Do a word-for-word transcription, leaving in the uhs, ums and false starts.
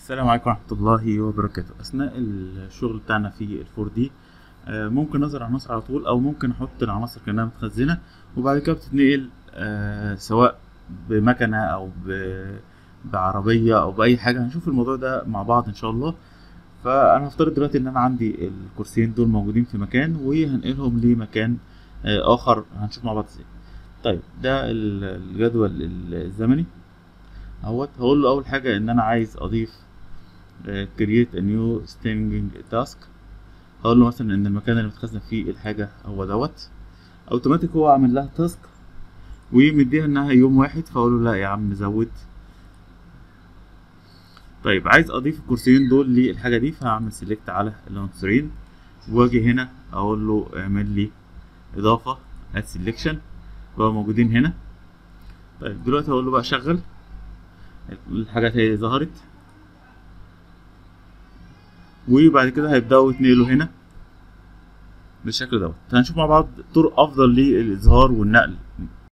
السلام عليكم ورحمة الله وبركاته. أثناء الشغل بتاعنا في الفور دي ممكن نظهر عناصر على طول، أو ممكن أحط العناصر كأنها متخزنة وبعد كده بتتنقل، آه، سواء بمكنة أو ب- بعربية أو بأي حاجة. هنشوف الموضوع ده مع بعض إن شاء الله. فأنا هفترض دلوقتي إن أنا عندي الكرسيين دول موجودين في مكان وهنقلهم لمكان آه، آخر. هنشوف مع بعض إزاي. طيب ده ال- الجدول الزمني اهوت. هقول له أول حاجة إن أنا عايز أضيف آه، create a new staging task. هقول له مثلا ان المكان اللي متخزن فيه الحاجه هو دوت. اوتوماتيك هو عامل لها تاسك ومديها انها يوم واحد، فاقول له لا يا عم زود. طيب عايز اضيف الكرسيين دول للحاجه دي، فهعمل سيلكت على العنصرين واجي هنا اقول له اعمل لي اضافه add selection، بقوا موجودين هنا. طيب دلوقتي هقول له بقى شغل الحاجات هي ظهرت، وبعد كده هيبداوا يتنقلوا هنا بالشكل دوت. هنشوف مع بعض طرق افضل للاظهار والنقل